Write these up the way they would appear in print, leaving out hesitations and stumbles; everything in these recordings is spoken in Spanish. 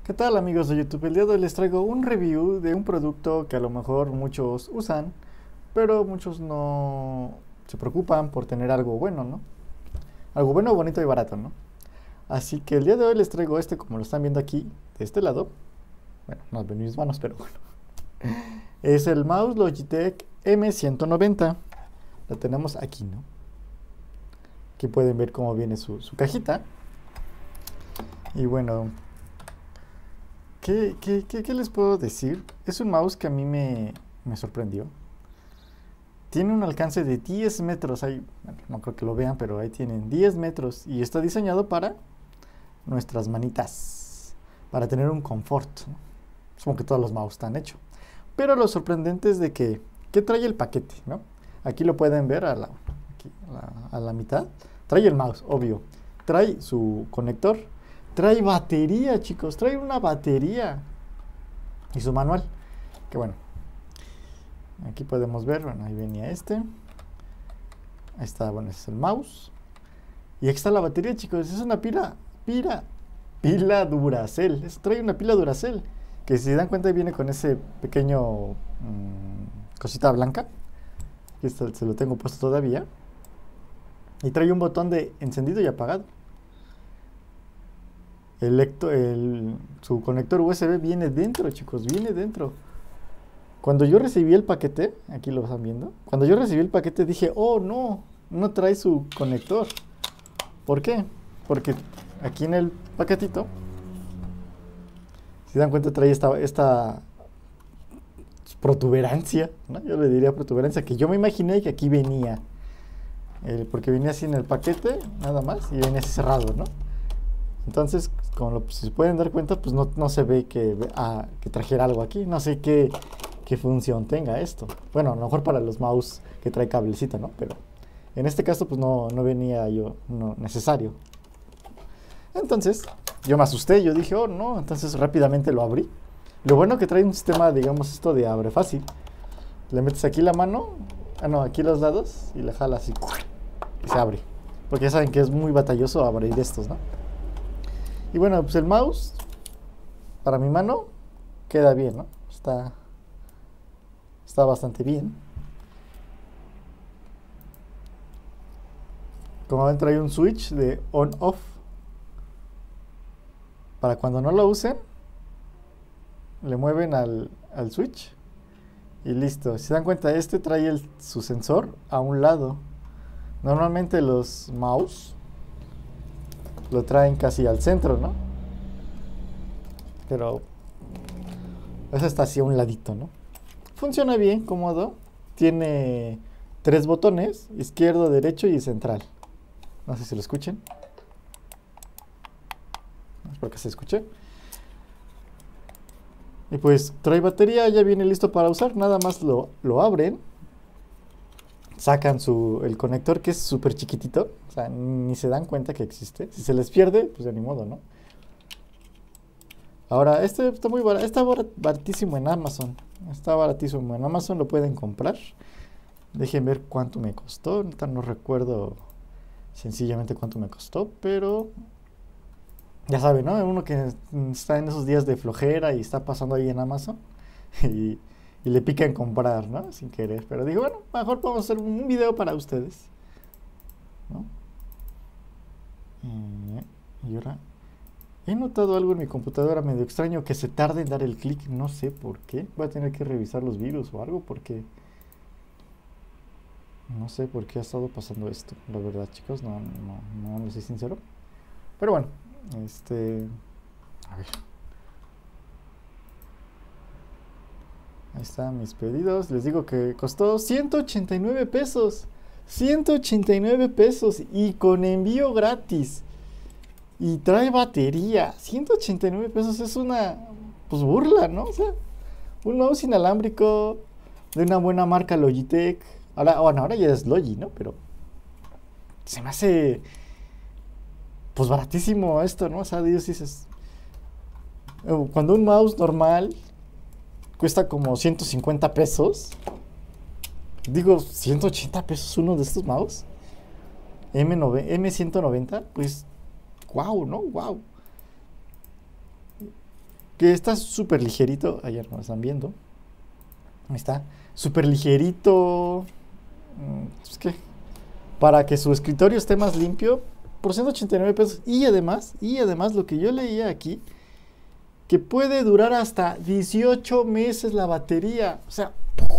¿Qué tal amigos de YouTube? El día de hoy les traigo un review de un producto que a lo mejor muchos usan, pero muchos no se preocupan por tener algo bueno, ¿no? Algo bueno, bonito y barato, ¿no? Así que el día de hoy les traigo este, como lo están viendo aquí, de este lado. Bueno, no ven mis manos, pero bueno. Es el mouse Logitech M190. Lo tenemos aquí, ¿no? Aquí pueden ver cómo viene su cajita. Y bueno, ¿qué les puedo decir? Es un mouse que a mí me sorprendió. Tiene un alcance de 10 metros. Ahí, bueno, no creo que lo vean, pero ahí tienen 10 metros. Y está diseñado para nuestras manitas. Para tener un confort, ¿no? Supongo que todos los mouse están hechos. Pero lo sorprendente es de que trae el paquete, ¿no? Aquí lo pueden ver a la mitad. Trae el mouse, obvio. Trae su conector. Trae batería, chicos. Trae una batería. Y su manual. Que bueno. Aquí podemos ver. Bueno, ahí venía este. Ahí está, bueno, ese es el mouse. Y aquí está la batería, chicos. Es una pila Duracell. Trae una pila Duracell. Que si se dan cuenta viene con ese pequeño cosita blanca. Aquí está, se lo tengo puesto todavía. Y trae un botón de encendido y apagado. Su conector USB viene dentro, chicos, viene dentro. Cuando yo recibí el paquete, aquí lo están viendo. Cuando yo recibí el paquete dije, oh no, no trae su conector. ¿Por qué? Porque aquí en el paquetito, si se dan cuenta, trae esta protuberancia, ¿no? Yo le diría protuberancia, que yo me imaginé que aquí venía. Porque venía así en el paquete, nada más, y venía así cerrado, ¿no? Entonces, si se pueden dar cuenta, pues no se ve que trajera algo aquí. No sé qué función tenga esto. Bueno, a lo mejor para los mouse que trae cablecito, ¿no? Pero en este caso, pues no venía necesario. Entonces, yo me asusté. Yo dije, oh, no. Entonces, rápidamente lo abrí. Lo bueno que trae un sistema, digamos, esto de abre fácil. Le metes aquí la mano, aquí los lados, y le jalas y se abre. Porque ya saben que es muy batalloso abrir estos, ¿no? Y bueno, pues el mouse, para mi mano, queda bien, ¿no? Está bastante bien. Como ven, trae un switch de on-off. Para cuando no lo usen, le mueven al switch y listo. Si se dan cuenta, este trae su sensor a un lado. Normalmente los mouse lo traen casi al centro, ¿no? Pero eso está así a un ladito, ¿no? Funciona bien, cómodo. Tiene 3 botones, izquierdo, derecho y central. No sé si lo escuchen. Espero que se escuche. Y pues trae batería, ya viene listo para usar. Nada más lo abren. Sacan el conector, que es súper chiquitito. O sea, ni se dan cuenta que existe. Si se les pierde, pues de ni modo, ¿no? Ahora, este está muy barato. Está baratísimo en Amazon. Está baratísimo en Amazon, lo pueden comprar. Dejen ver cuánto me costó. No recuerdo sencillamente cuánto me costó, pero ya saben, ¿no? Uno que está en esos días de flojera y está pasando ahí en Amazon y le pica en comprar, ¿no? Sin querer. Pero digo, bueno, mejor podemos hacer un video para ustedes, ¿no? Y ahora he notado algo en mi computadora medio extraño, que se tarda en dar el clic, no sé por qué. Voy a tener que revisar los virus o algo, porque no sé por qué ha estado pasando esto, la verdad, chicos, no soy sincero. Pero bueno, a ver. Ahí están mis pedidos. Les digo que costó 189 pesos. 189 pesos y con envío gratis. Y trae batería. 189 pesos es una, pues, burla, ¿no? O sea, un mouse inalámbrico de una buena marca Logitech. Ahora ya es Logi, ¿no? Pero se me hace, pues, baratísimo esto, ¿no? O sea, Dios, dices, cuando un mouse normal cuesta como 150 pesos, digo, 180 pesos uno de estos mouse M190, pues wow, ¿no? Wow. que está súper ligerito. Ayer nos están viendo. Ahí está. Súper ligerito. Es que para que su escritorio esté más limpio, por 189 pesos. Y además, lo que yo leía aquí, que puede durar hasta 18 meses la batería. O sea,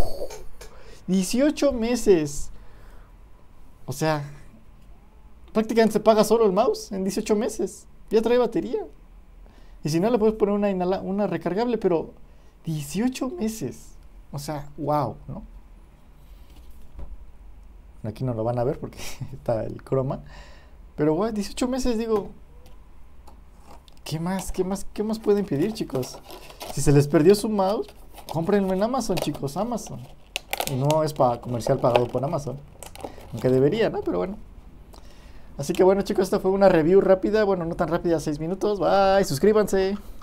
18 meses. O sea, prácticamente se paga solo el mouse en 18 meses. Ya trae batería. Y si no, le puedes poner una recargable, pero 18 meses. O sea, wow, ¿no? Aquí no lo van a ver porque está el croma. Pero, wow, 18 meses, digo. ¿Qué más pueden pedir, chicos? Si se les perdió su mouse, cómprenlo en Amazon, chicos, Amazon. Y no es para comercial pagado por Amazon. Aunque debería, ¿no? Pero bueno. Así que bueno, chicos, esta fue una review rápida. Bueno, no tan rápida, 6 minutos. Bye, suscríbanse.